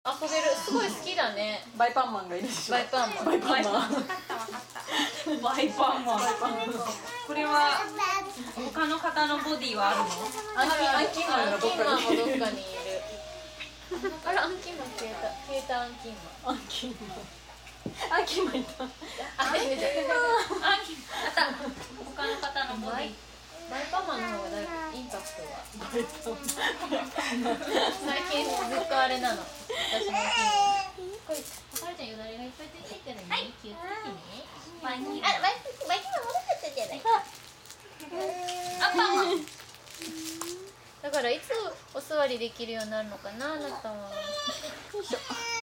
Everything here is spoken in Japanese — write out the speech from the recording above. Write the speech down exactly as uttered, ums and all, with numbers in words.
遊べる、すごい好きだね。 バイパンマンがいるでしょ。 バイパンマン。 バイパンマン。 分かった分かった。バイパンマン。これは他の方のボディはあるの？ アンキアンキンマンがアンキンマンもどっどっかに。 かにいる。あら、アンキンマン消えた。消えたアンキンマン。 アンキンマン。アンキンマンいた。 あ、出てた。 あ、あった。他の方のボディ。 バイパンマンの方がだいぶインパクトが。 バイパンマン。 最近ずっとあれなの。私のお気に入り。これ、おかるちゃんよだれがいっぱいついてるからね。気をつけてね。 バイキンあ、バイバイキンマンもなかったじゃない。 アンパンマン。 だからいつお座りできるようになるのかな、あなたは。 よいしょ。